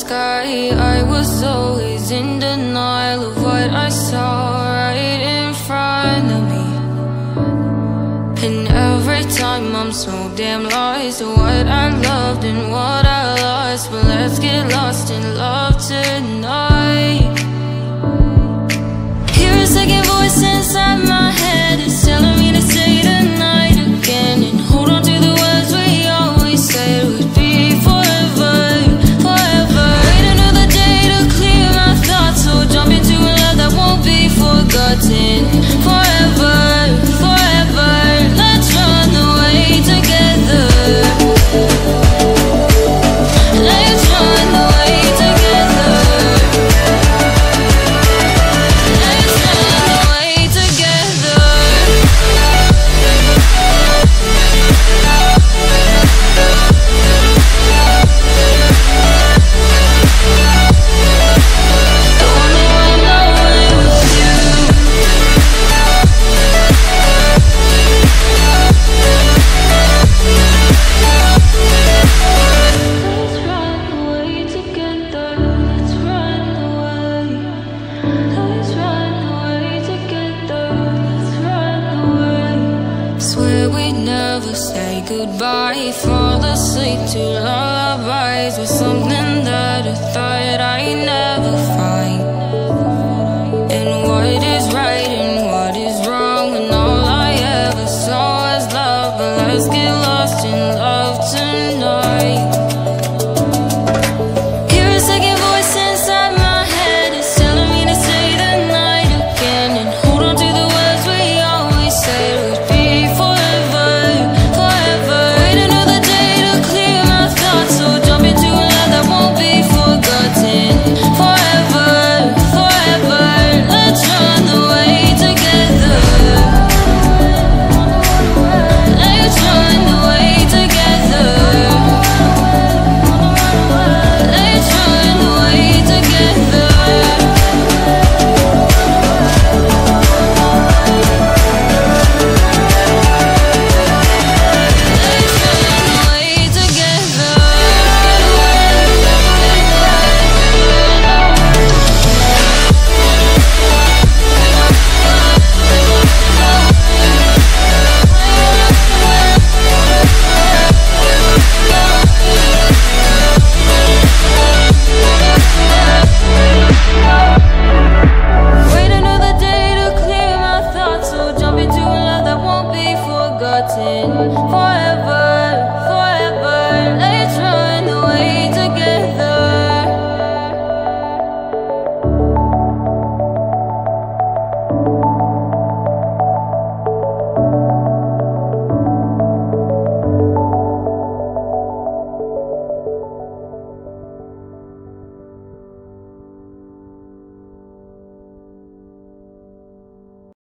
sky. I was always in denial of what I saw right in front of me. And every time I'm so damn lost to what I loved and what I lost. But let's get lost in love tonight. Hear a second voice inside my head, it's telling me to say tonight again, and hold on to the words we always said would be forever, forever. Wait another day to clear my thoughts, so jump into a love that won't be forgotten. Forever, forever, let's run away together. Let's run away together. Let's run away together. Don't know I'm away with you. Let's run away together. Let's run away. Let's run away together. Let's run away. Swear we'd never say goodbye. Fall asleep to lullabies with something that I thought I never